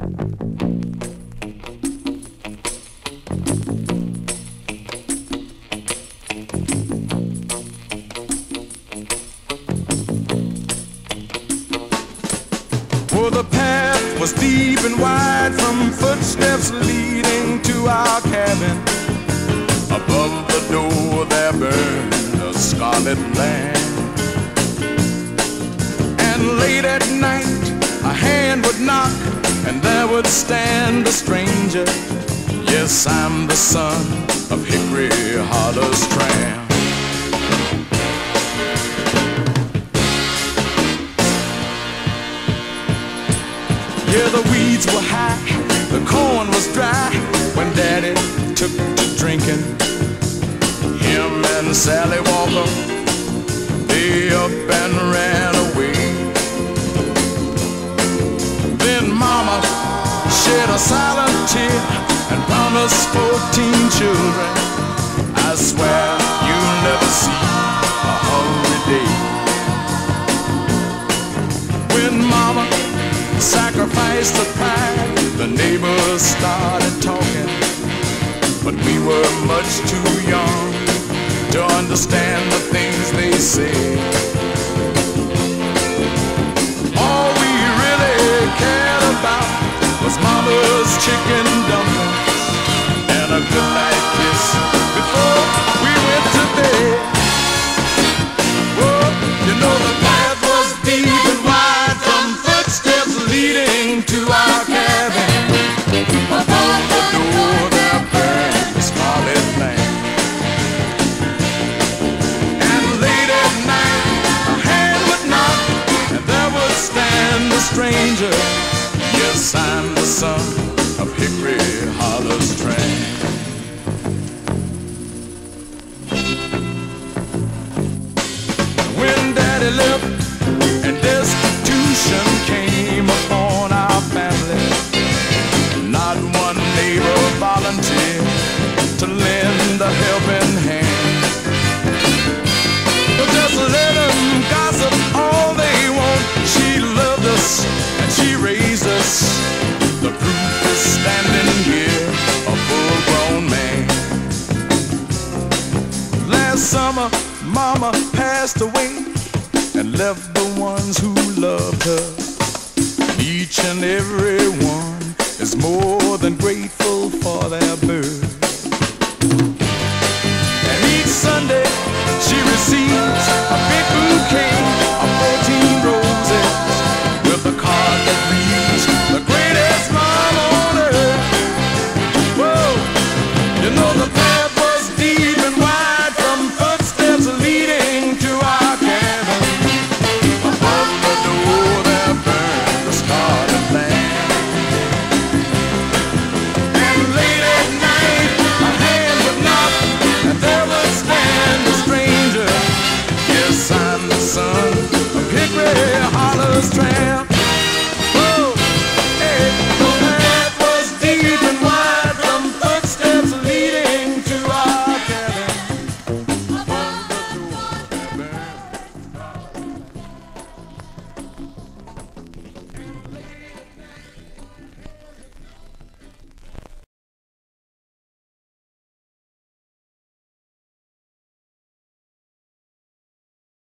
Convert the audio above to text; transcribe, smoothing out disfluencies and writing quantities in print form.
Oh, the path was deep and wide from footsteps leading to our cabin. Above the door there burned a scarlet lamp. And late at night a hand would knock and there would stand a stranger. Yes, I'm the son of Hickory, Holler's tramp. Yeah, the weeds were high, the corn was dry when Daddy took to drinking. Him and Sally Walker, they up and ran away. Then Mama shed a silent tear and promised 14 children. I swear you'll never see a hungry day. When Mama sacrificed the pride, the neighbors started talking, but we were much too young to understand the things they said. All we really cared about was Mama's chicken dumplings and a goodnight kiss before we went to bed. Oh, you know the path was deep and wide from footsteps leading to our cabin. Above the door there burned a scarlet lamp. And late at night a hand would knock and there would stand a stranger. Yes, I'm the son of Hickory, Holler's tramp. When Daddy left and destitution came upon our family, not one neighbor volunteered to lend a helping hand. But just let them gossip all they want. She loved us and she raised us. The proof is standing here, a full-grown man. Last summer, Mama passed away and left the ones who loved her. Each and every one is more than grateful for their birth. And each Sunday she receives a big bouquet of 14 roses with a card that reads, "The greatest mom on earth." Whoa, you know the path was deep and wide from footsteps leading to our cabin. Above the door there burned a scarlet lamp. And late at night a hand would knock and there would stand a stranger. Yes, I'm the son of Hickory, Holler's tramp.